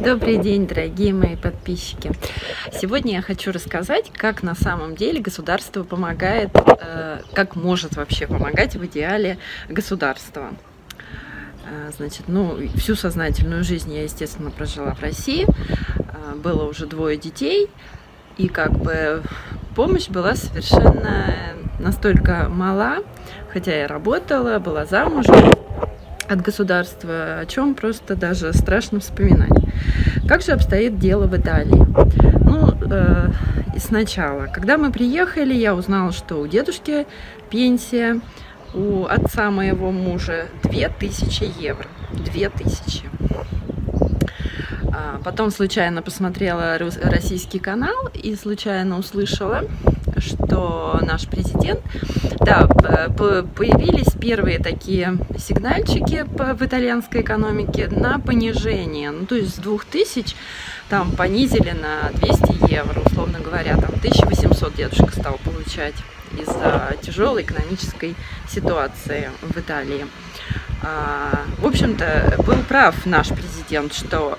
Добрый день, дорогие мои подписчики! Сегодня я хочу рассказать, как на самом деле государство помогает, как может вообще помогать в идеале государство. Значит, всю сознательную жизнь я, естественно, прожила в России, было уже 2 детей, и как бы помощь была совершенно настолько мала, хотя я работала, была замужем, от государства, о чем просто даже страшно вспоминать. Как же обстоит дело в Италии? Сначала, когда мы приехали, я узнала, что у дедушки пенсия, у отца моего мужа 2000 евро. 2000. Потом случайно посмотрела российский канал и случайно услышала, что наш президент, появились первые такие сигнальчики в итальянской экономике на понижение. То есть с 2000 там понизили на 200 евро, условно говоря, там 1800 дедушка стал получать из-за тяжелой экономической ситуации в Италии. В общем-то, был прав наш президент, что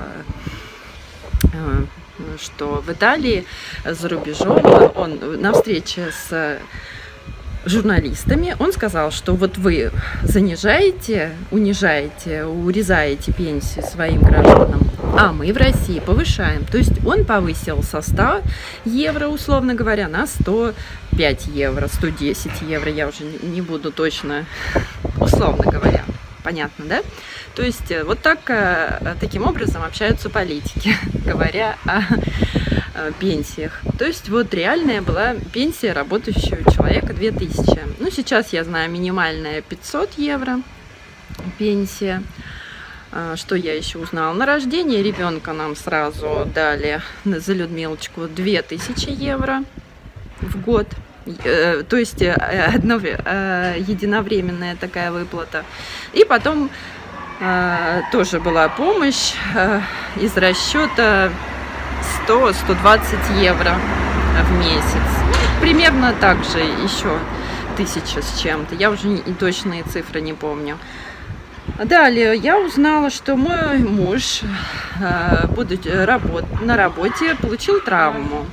в Италии за рубежом, он на встрече с журналистами, он сказал, что вот вы занижаете, унижаете, урезаете пенсию своим гражданам, а мы в России повышаем. То есть он повысил со 100 евро, условно говоря, на 105 евро, 110 евро, я уже не буду точно, условно говоря. Понятно, да? То есть вот таким образом общаются политики, говоря о пенсиях. То есть вот реальная была пенсия работающего человека 2000. Сейчас я знаю, минимальная 500 евро пенсия. Что я еще узнала? На рождение ребенка нам сразу дали за Людмилочку 2000 евро в год. То есть единовременная такая выплата. И потом тоже была помощь из расчета 100-120 евро в месяц. Примерно так же еще 1000 с чем-то. Я уже точные цифры не помню. Далее я узнала, что мой муж, будучи на работе, получил травму.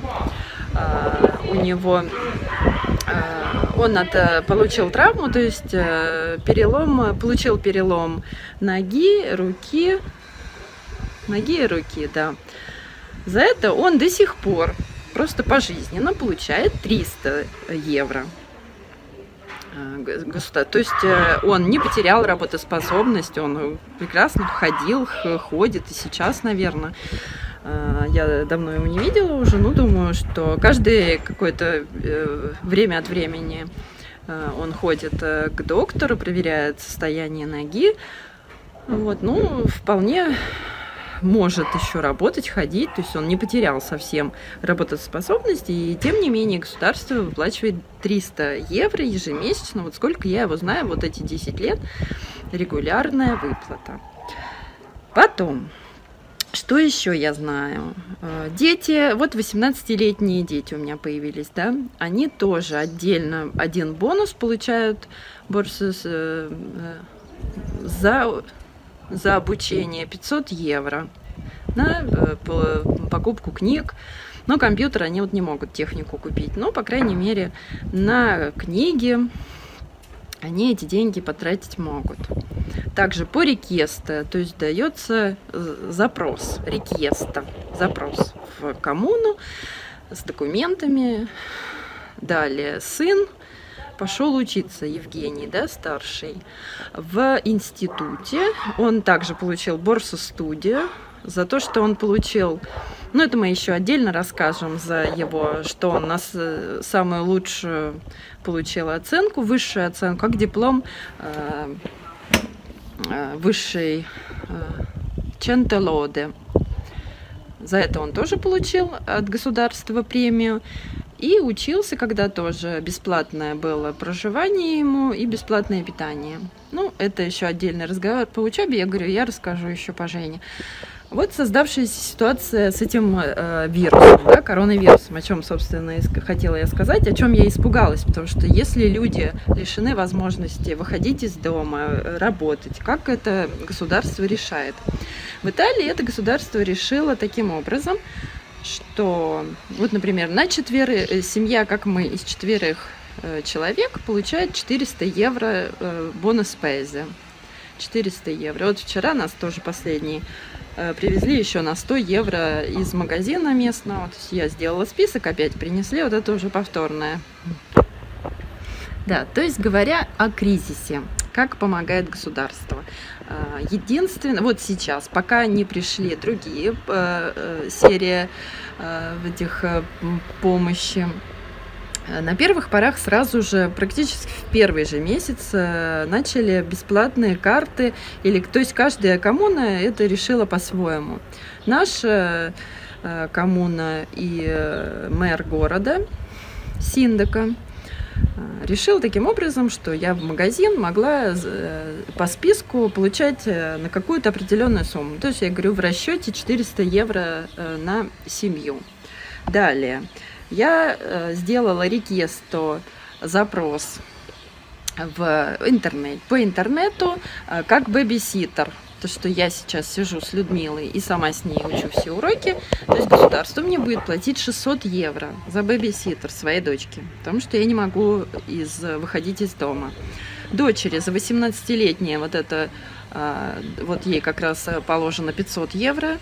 Он получил травму, то есть получил перелом ноги и руки, да. За это он до сих пор просто пожизненно получает 300 евро. То есть он не потерял работоспособность, он прекрасно ходил, ходит и сейчас, наверное. Я давно его не видела уже, думаю, что каждое какое-то время от времени он ходит к доктору, проверяет состояние ноги. Вполне может еще работать, ходить, то есть он не потерял совсем работоспособность, и тем не менее государство выплачивает 300 евро ежемесячно, сколько я его знаю, эти 10 лет, регулярная выплата. Потом, что еще я знаю? Дети, 18-летние дети у меня появились, да, они тоже отдельно один бонус получают, борсу за обучение 500 евро на покупку книг. Но компьютер они не могут технику купить. Но, по крайней мере, на книги они эти деньги потратить могут. Также по рикьесто, то есть дается запрос в коммуну с документами. Далее сын пошел учиться, Евгений, да, старший, в институте. Он также получил борсу-студию за то, что он получил, это мы еще отдельно расскажем, за его, что он самую лучшую получил оценку, высшую оценку, как диплом высшей Чентелоде. За это он тоже получил от государства премию. И учился, когда тоже бесплатное было проживание ему и бесплатное питание. Это еще отдельный разговор по учебе. Я расскажу еще по Жене. Вот создавшаяся ситуация с этим вирусом, да, коронавирусом, о чем, собственно, хотела я сказать, о чем я испугалась, потому что если люди лишены возможности выходить из дома, работать, как это государство решает? В Италии это государство решило таким образом, что, вот, например, на семья, как мы, из 4 человек получает 400 евро бонус спезе. 400 евро. Вот вчера нас тоже последний привезли еще на 100 евро из магазина местного. То есть я сделала список, опять принесли, вот это уже повторное. Да, то есть говоря о кризисе, как помогает государство. Единственное, вот сейчас, пока не пришли другие серии этих помощи, на первых порах сразу же, практически в первый же месяц, начали бесплатные карты, то есть каждая коммуна это решила по-своему. Наша коммуна и мэр города, Синдака, решил таким образом, что я в магазин могла по списку получать на какую-то определенную сумму. То есть я говорю в расчете 400 евро на семью. Далее. Я сделала запрос по интернету как бэбиситер. То, что я сейчас сижу с Людмилой и сама с ней учу все уроки, то есть государство мне будет платить 600 евро за бэбиситер своей дочки, потому что я не могу выходить из дома. Дочери за 18-летние вот ей как раз положено 500 евро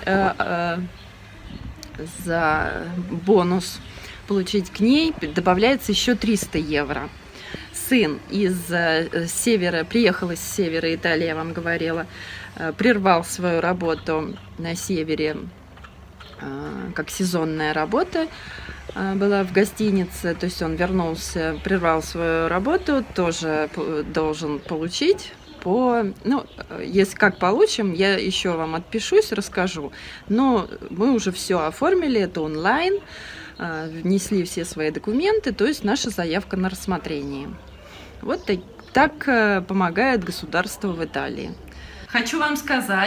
за бонус получить, к ней добавляется еще 300 евро. Сын приехал из севера Италии, я вам говорила, прервал свою работу на севере, как сезонная работа была в гостинице, то есть он вернулся, прервал свою работу, тоже должен получить. Если как получим, я еще вам отпишусь, расскажу. Но мы уже все оформили, это онлайн, внесли все свои документы, то есть наша заявка на рассмотрение. Вот так помогает государство в Италии. Хочу вам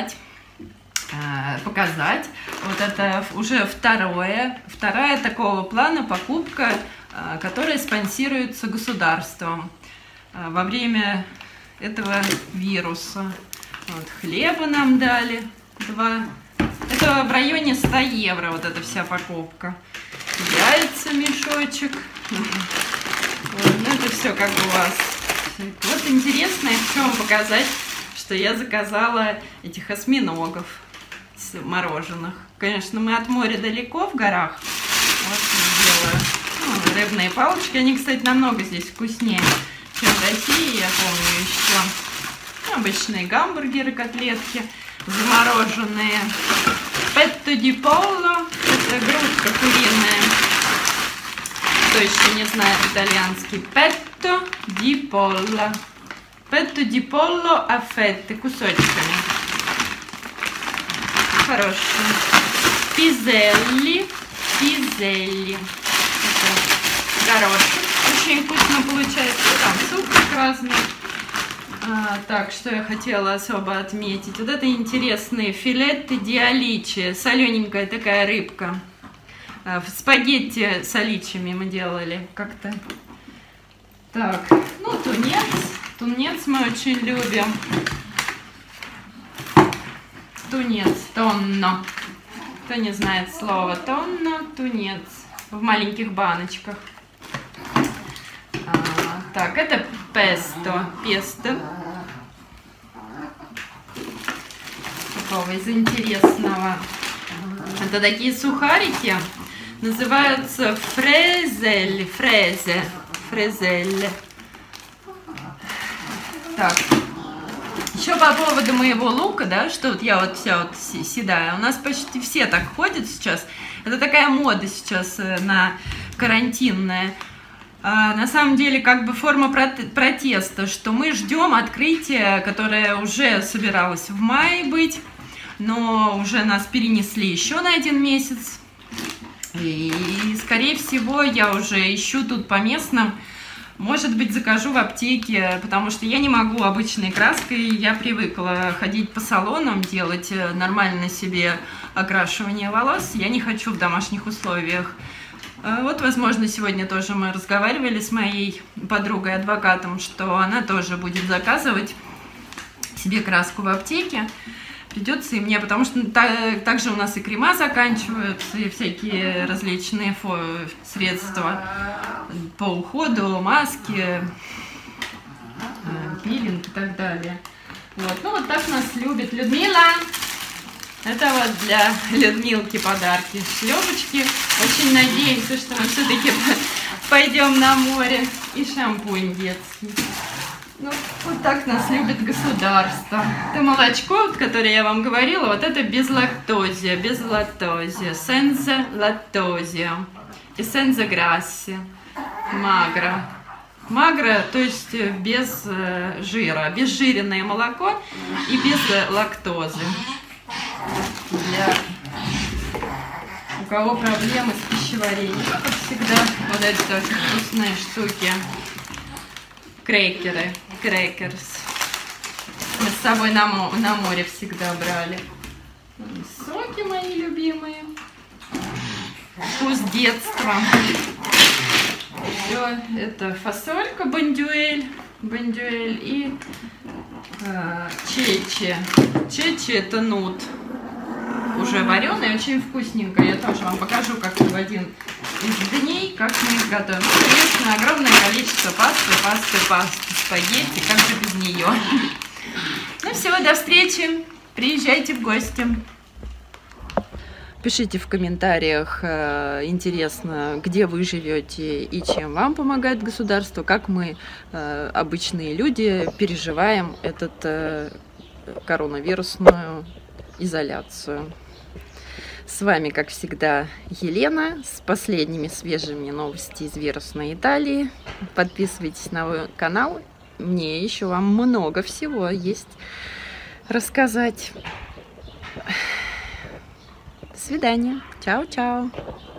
показать, вот это уже вторая такого плана покупка, которая спонсируется государством во время этого вируса. Вот, хлеба нам дали 2. Это в районе 100 евро вот эта вся покупка. Яйца, мешочек. Вот, это все как у вас. Вот интересно, я хочу вам показать, что я заказала этих осьминогов мороженых. Конечно, мы от моря далеко в горах. Вот сделаю. Рыбные палочки. Они, кстати, намного здесь вкуснее, чем в России, я помню еще. Обычные гамбургеры, котлетки замороженные. Petto di pollo. Это грудка куриная. Кто еще не знает итальянский? Petto di pollo. Petto di pollo a fette, кусочками. Хорошие. Пизелли. Горошек. Очень вкусно получается. Там супчик разный. Так, что я хотела особо отметить. Вот это интересные филетты ди аличи. Солененькая такая рыбка. Спагетти с аличами мы делали как-то. Так, тунец. Тунец мы очень любим. Тунец, тонно. Кто не знает слова тонно, тунец. В маленьких баночках. Так, это песто. Такого из интересного. Это такие сухарики. Называются фрезе. Так. Еще по поводу моего лука, да, что вот я вся седая. У нас почти все так ходят сейчас. Это такая мода сейчас карантинная. На самом деле, как бы форма протеста, что мы ждем открытия, которое уже собиралось в мае быть, но уже нас перенесли еще на 1 месяц. И, скорее всего, я уже ищу тут по местным Может быть, закажу в аптеке, потому что я не могу обычной краской. Я привыкла ходить по салонам, делать нормально себе окрашивание волос. Я не хочу в домашних условиях. Вот, возможно, сегодня тоже мы разговаривали с моей подругой-адвокатом, что она тоже будет заказывать себе краску в аптеке. Придется и мне, потому что также у нас и крема заканчиваются, и всякие различные средства по уходу, маски, пилинг и так далее. Вот. Ну вот так нас любит Людмила. Это вот для Людмилки подарки. Шлепочки. Очень надеемся, что мы все-таки пойдем на море. И шампунь детский. Ну, вот так нас любит государство. Это молочко, которое я вам говорила, вот это без лактозия, сенза лактозия и сенза грасси, магра. Магра, то есть без жира, обезжиренное молоко и без лактозы. Для у кого проблемы с пищеварением, как всегда, вот эти очень вкусные штуки. Крекерс. Мы с собой на море всегда брали. Соки мои любимые. Вкус детства. Еще это фасолька бондюэль и чечи. Чечи это нут. Уже вареная, очень вкусненькая. Я тоже вам покажу, как в один из дней, как мы их готовим. Ну, конечно, огромное количество пасты, спагетти, как же без нее. Ну все, до встречи. Приезжайте в гости. Пишите в комментариях, интересно, где вы живете и чем вам помогает государство, как мы, обычные люди, переживаем эту коронавирусную изоляцию. С вами, как всегда, Елена с последними свежими новостями из вирусной Италии. Подписывайтесь на мой канал. Мне еще вам много всего есть рассказать. До свидания. Чао-чао.